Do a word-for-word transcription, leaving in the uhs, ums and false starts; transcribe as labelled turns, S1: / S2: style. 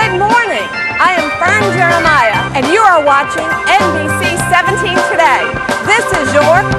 S1: Good morning. I am Fern Jeremiah, and you are watching N B C seventeen Today. This is your